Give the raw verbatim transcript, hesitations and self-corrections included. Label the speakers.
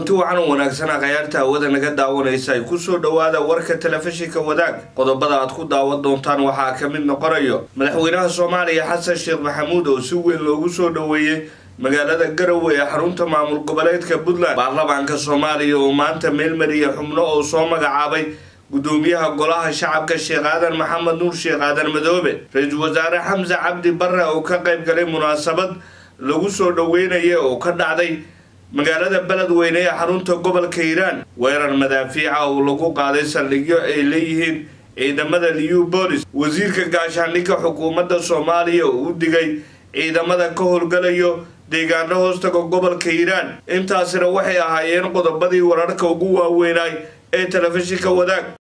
Speaker 1: kulanti wacan wanaagsan qayaarta hawada naga daawanaysa ay ku soo dhawaada warka telefishinka wadaag qodobada aad ku daawan doontaan waxa ka mid noqonayo madaxweynaha Soomaaliya Xasan Sheekh Maxamuud oo si weyn loogu soo dhaweeyay magaalada Garowe ee xarunta maamul goboleedka Puntland baarlamaanka Soomaaliya oo maanta meel mariya xubno oo soo magacaabay gudoomiyaha golaha shacabka Sheekh Aadan Maxamed Nuur Sheekh Aadan Madoobe ra'iisul wasaare Xamza Cabdi Barre oo ka qayb galay munaasabad lagu soo dhaweynayay oo ka dhacday magaalada Beledweyne ee xarunta gobolka Hiiraan weerar madaafiica oo lagu qaaday saldhigyo ay leeyihiin ciidamada Liyu Booliis wasiirka gaashaandhigga xukuumadda Soomaaliya oo u digay ciidamada ka howlgalayo deegaano hoostaga gobolka Hiiraan intaasina waxay ahaayeen qodobadii wararka ugu waaweynay ee telefishinka wadaag.